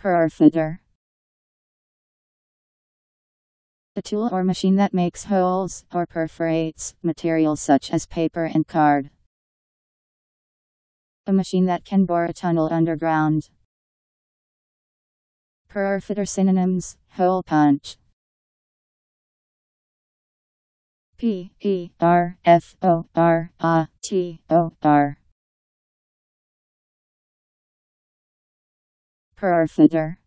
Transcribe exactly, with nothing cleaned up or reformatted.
Perforator. A tool or machine that makes holes or perforates materials such as paper and card. A machine that can bore a tunnel underground. Perforator synonyms: hole punch. P E R F O R A T O R. Perforator.